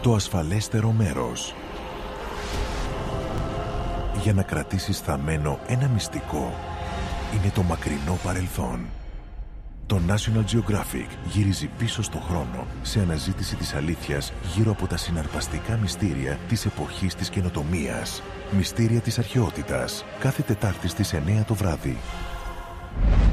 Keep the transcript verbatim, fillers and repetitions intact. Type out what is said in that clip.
Το ασφαλέστερο μέρος. Για να κρατήσεις θαμμένο ένα μυστικό, είναι το μακρινό παρελθόν. Το National Geographic γυρίζει πίσω στον χρόνο σε αναζήτηση της αλήθειας γύρω από τα συναρπαστικά μυστήρια της εποχής της καινοτομίας. Μυστήρια της Αρχαιότητας. Κάθε Τετάρτη στις εννιά το βράδυ.